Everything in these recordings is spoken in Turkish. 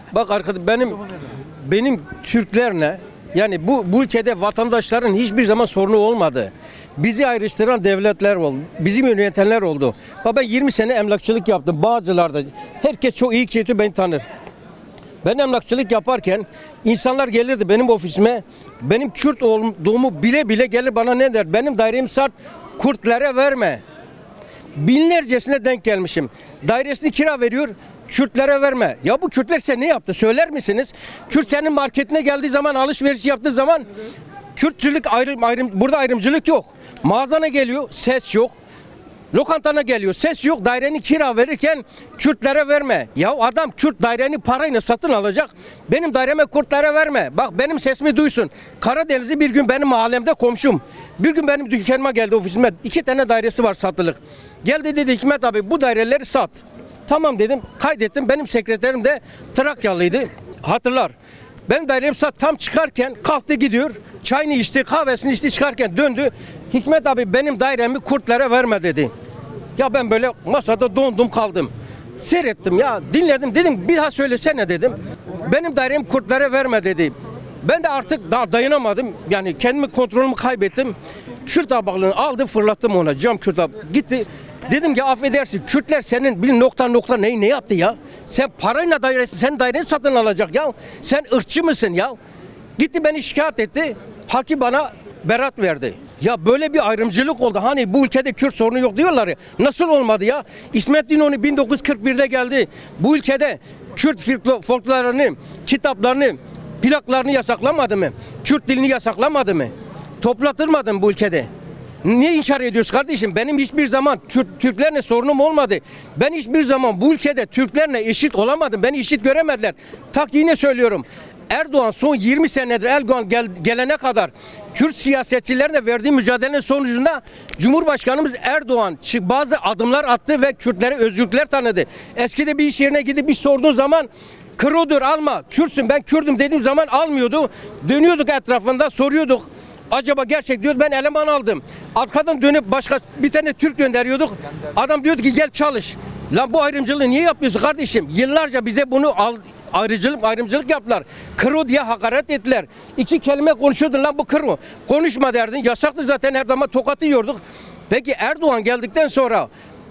Bak arkadaş, benim Türklerle, yani bu ülkede vatandaşların hiçbir zaman sorunu olmadı. Bizi ayrıştıran devletler oldu. Bizi yönetenler oldu. Bak ben 20 sene emlakçılık yaptım Bağcılar'da. Herkes çok iyi kötü beni tanır. Ben emlakçılık yaparken insanlar gelirdi benim ofisime. Benim Kürt olduğumu bile bile gelir bana ne der? Benim dairemi sat, Kürtlere verme. Binlercesine denk gelmişim. Dairesini kira veriyor, Kürtlere verme. Ya bu Kürtler size ne yaptı? Söyler misiniz? Kürt senin marketine geldiği zaman, alışveriş yaptığı zaman Kürtçülük burada ayrımcılık yok. Mağazana geliyor, ses yok. Lokantana geliyor, ses yok. Daireni kira verirken Kürtlere verme. Ya adam Kürt daireni parayla satın alacak. Benim daireme Kürtlere verme. Bak benim sesimi duysun. Karadenizli bir gün benim mahallemde komşum. Bir gün benim dükkanıma geldi, ofisime. 2 tane dairesi var satılık. Geldi dedi Hikmet abi bu daireleri sat. Tamam dedim, kaydettim. Benim sekreterim de Trakyalıydı. Hatırlar. Ben dairemi sat, tam çıkarken kalktı gidiyor. Çayını içti, kahvesini içti, çıkarken döndü. Hikmet abi benim dairemi Kürtlere verme dedi. Ya ben böyle masada dondum kaldım. Seyrettim ya, dinledim, dedim bir daha söylesene dedim. Benim dairemi Kürtlere verme dedi. Ben de artık daha dayanamadım. Yani kendimi, kontrolümü kaybettim. Kürt tabaklığını aldım, fırlattım ona. Cam Kürt tabaklığı. Gitti. Dedim ki affedersin, Kürtler senin bir nokta ne yaptı ya? Sen parayla sen daireni satın alacak ya. Sen ırkçı mısın ya? Gitti beni şikayet etti. Hakim bana beraat verdi. Ya böyle bir ayrımcılık oldu. Hani bu ülkede Kürt sorunu yok diyorlar ya. Nasıl olmadı ya? İsmet İnönü 1941'de geldi. Bu ülkede Kürt folklarını, kitaplarını, plaklarını yasaklamadı mı? Kürt dilini yasaklamadı mı? Toplatılmadı mı bu ülkede? Niye inkar ediyoruz kardeşim? Benim hiçbir zaman Türklerle sorunum olmadı. Ben hiçbir zaman bu ülkede Türklerle eşit olamadım. Beni eşit göremediler. Tak yine söylüyorum. Erdoğan son 20 senedir Erdoğan gelene kadar Kürt siyasetçilerle verdiği mücadelenin sonucunda Cumhurbaşkanımız Erdoğan bazı adımlar attı ve Kürtlere özgürlükler tanıdı. Eskide bir iş yerine gidip bir sorduğu zaman Kırıdır alma, Kürtsün ben Kürdüm dediğim zaman almıyordu. Dönüyorduk etrafında soruyorduk. Acaba gerçek diyor, ben eleman aldım. Arkadan dönüp başka bir tane Türk gönderiyorduk. Adam diyordu ki gel çalış. Lan bu ayrımcılığı niye yapıyorsun kardeşim? Yıllarca bize bunu ayrımcılık yaptılar. Kırı diye hakaret ettiler. 2 kelime konuşuyordun, lan bu kırı. Konuşma derdin. Yasaktı zaten, her zaman tokatı yiyorduk. Peki Erdoğan geldikten sonra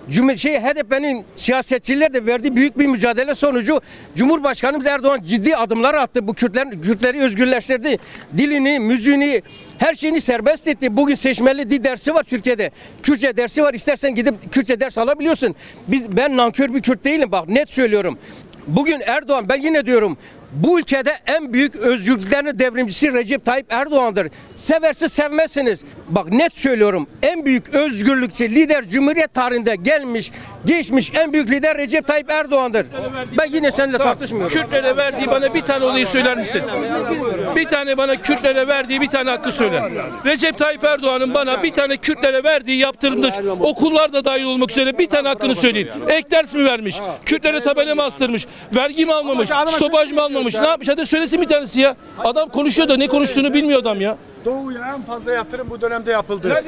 HDP'nin siyasetçiler de verdiği büyük bir mücadele sonucu Cumhurbaşkanımız Erdoğan ciddi adımlar attı. Bu Kürtleri özgürleştirdi. Dilini, müziğini, her şeyini serbest etti. Bugün seçmeli dil dersi var Türkiye'de. Kürtçe dersi var. İstersen gidip Kürtçe ders alabiliyorsun. Ben nankör bir Kürt değilim. Bak net söylüyorum. Bugün Erdoğan, ben yine diyorum, bu ülkede en büyük özgürlüklerin devrimcisi Recep Tayyip Erdoğan'dır. Seversiz sevmezsiniz. Bak net söylüyorum, en büyük özgürlükçü lider Cumhuriyet tarihinde geçmiş en büyük lider Recep Tayyip Erdoğan'dır. Ben yine seninle tartışmıyorum. Kürtlere verdiği bana bir tane olayı söyler misin? Bir tane bana Kürtlere verdiği bir tane hakkı söyle. Recep Tayyip Erdoğan'ın bana bir tane Kürtlere verdiği yaptırımda okullar da dahil olmak üzere bir tane hakkını söyleyin. Ek ders mi vermiş? Kürtlere tabela mı astırmış? Vergi mi almamış? Stopaj mı almamış? Ne yapmış? Hadi söylesin bir tanesi ya. Adam konuşuyor da ne konuştuğunu bilmiyor adam ya. Doğu'ya en fazla yatırım bu dönemde yapıldı.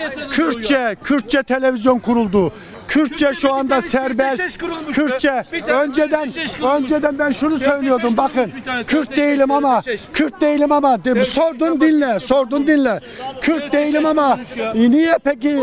Kürtçe televizyon kuruldu. Kürtçe şu anda serbest. Kürtçe önceden ben şunu söylüyordum, bakın. Kürt değilim ama sordun dinle. Kürt değilim ama niye peki?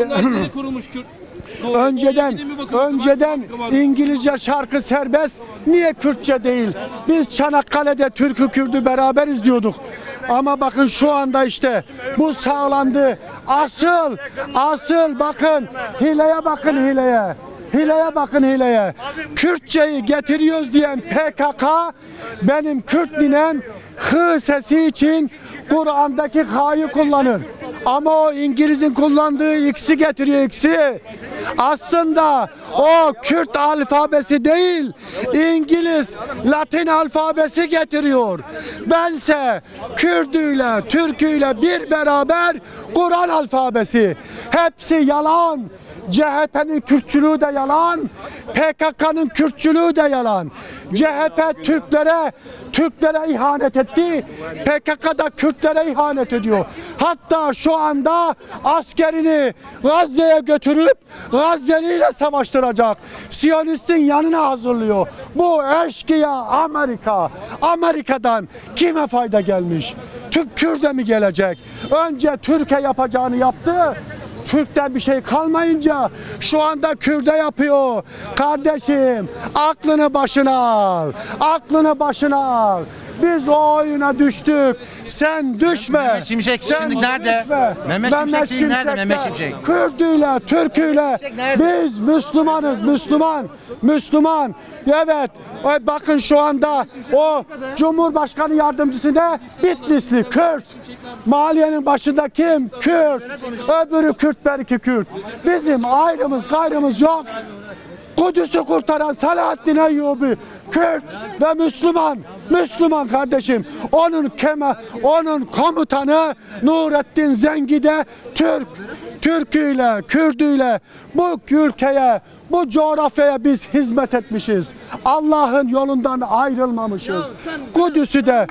Önceden İngilizce şarkı serbest, niye Kürtçe değil? Biz Çanakkale'de Türk'ü Kürt'ü beraber izliyorduk. Ama bakın şu anda işte bu sağlandı. Asıl bakın hileye bakın hileye. Hileye bakın hileye. Kürtçeyi getiriyoruz diyen PKK benim Kürt ninem hı sesi için Kur'an'daki ha'yı kullanır. Ama o İngiliz'in kullandığı X'i getiriyor, X'i. Aslında o Kürt alfabesi değil, İngiliz Latin alfabesi getiriyor. Bense Kürdüyle, Türküyle bir beraber Kur'an alfabesi. Hepsi yalan. CHP'nin Kürtçülüğü de yalan, PKK'nın Kürtçülüğü de yalan. CHP Türklere ihanet etti, PKK da Kürtlere ihanet ediyor. Hatta şu anda askerini Gazze'ye götürüp Gazze'liyle savaştıracak. Siyonistin yanına hazırlıyor. Bu eşkıya Amerika. Amerika'dan kime fayda gelmiş? Kürt'e mi gelecek? Önce Türkiye yapacağını yaptı. Türk'ten bir şey kalmayınca şu anda Kürt'e yapıyor. Kardeşim, aklını başına al. Aklını başına al. Biz o oyuna düştük. Sen düşme. Mehmet Şimşek Sen şimdi nerede? düşme. Mehmet Şimşek şimdi nerede? Mehmet Şimşek. Kürdüyle, Türküyle biz Müslümanız, Müslüman. Evet, bakın şu anda o Cumhurbaşkanı yardımcısı ne? Bitlisli, Kürt. Maliyenin başında kim? Kürt. Öbürü Kürt, belki Kürt. Bizim ayrımız gayrımız yok. Kudüs'ü kurtaran Selahaddin Eyyubi Kürt ve Müslüman kardeşim. Onun komutanı Nurettin Zengi de Türk. Türküyle, Kürdüyle bu ülkeye, bu coğrafyaya biz hizmet etmişiz. Allah'ın yolundan ayrılmamışız. Kudüs'ü de,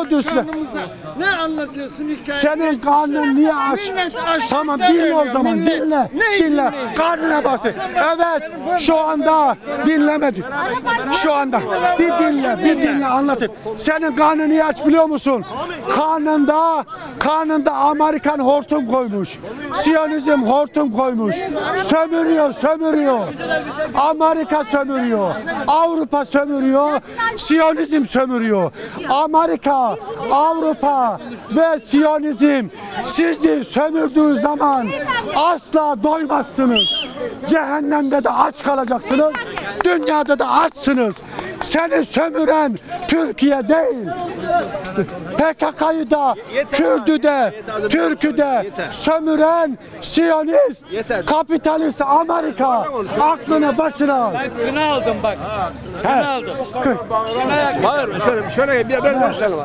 ne anlatıyorsun hikaye? senin karnın niye aç? Tamam dinle o zaman, dinle. Karnına basın. Evet, şu anda dinlemedik. Şu anda bir dinle anlatayım. Senin karnın niye aç biliyor musun? Karnında Amerikan hortum koymuş. Siyonizm hortum koymuş. Sömürüyor. Amerika sömürüyor. Avrupa sömürüyor. Siyonizm sömürüyor. Amerika, Avrupa ve Siyonizm sizi sömürdüğü zaman asla doymazsınız. Cehennemde de aç kalacaksınız. Dünyada da açsınız. Seni sömüren Türkiye değil. PKK'yı da, Kürt'ü de, Türk'ü de sömüren Siyonist, kapitalist Amerika. Aklını başına al. Kına aldım bak. Kına aldım. Hayır şöyle bir ben konuşalım.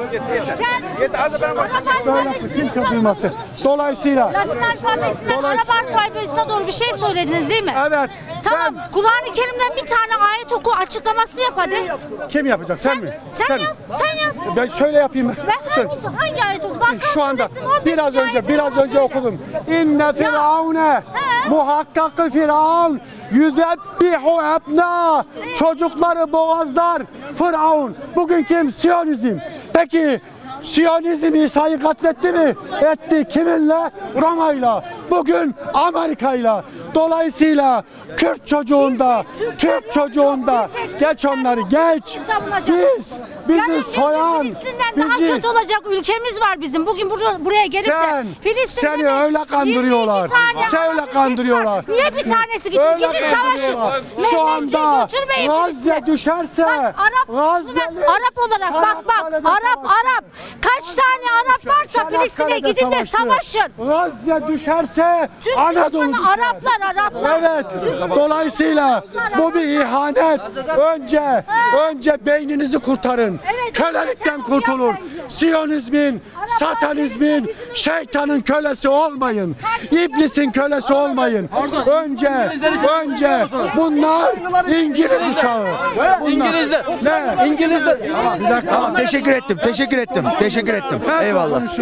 Kimse duymasın. Dolayısıyla Latin alfabesinden Arap alfabesine doğru bir şey söylediniz değil mi? evet. Tamam. Kur'an-ı Kerim'den bir tane ayet oku, açıklamasını yap hadi. Kim yapacak? Sen mi? Sen yap. Ben şöyle yapayım. Ben hangi ayet olsun? Bakara Şu anda suresinin 15. biraz önce okudum. İnne firavune muhakkak firavun yüzebbihu ebna çocukları boğazlar Firavun. Bugün kim? Siyonizm. Peki Siyonizm İsa'yı katletti mi? Etti. Kiminle? Roma'yla. Bugün Amerika'yla. Dolayısıyla Kürt çocuğunda, Türk çocuğunda geç onları geç. Bizi soyan, Filistin'den daha kötü olacak ülkemiz var bizim. Bugün buraya gelip de Filistin'de seni öyle kandırıyorlar. Öyle kandırıyorlar. Niye bir tanesi gitti? Öyle Gidin savaşın. kandırıyorlar. Şu anda götürmeyin Gazze düşerse Arap olarak bak Arap kaç tane Arap varsa Filistin'e gidin de savaşın. Gazze düşerse Anadolu düşer. Araplar. Evet. Dolayısıyla bu bir ihanet. Önce beyninizi kurtarın. Evet, Kölelikten sen kurtulun. yap bence. Siyonizmin, satanizmin, şeytanın kölesi olmayın. İblisin kölesi olmayın. Önce bunlar İngiliz uşağı. İngilizler. Ne? İngilizler. Bir dakika. Teşekkür ettim. Eyvallah.